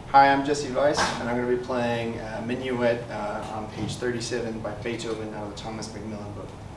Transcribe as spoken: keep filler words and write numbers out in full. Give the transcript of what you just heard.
Hi, I'm Jesse Weiss, and I'm going to be playing uh, Minuet uh, on page thirty-seven by Beethoven out of the Thomas McMillan book.